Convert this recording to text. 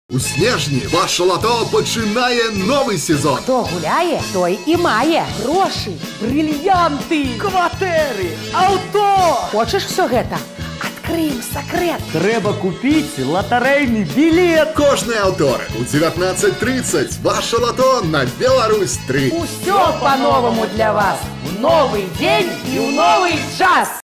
У снежні ваше лото починає новий сезон. Хто гуляє, той і має. Гроші, брильянти, Кватери, авто! Хочеш все гэта? Адкрыем сакрэт. Трэба купіць латарэйны білет. Кожны аўторак у 19:30 ваше лото на Беларусь 3. Усё по-новому для вас. В новый день и в новый час.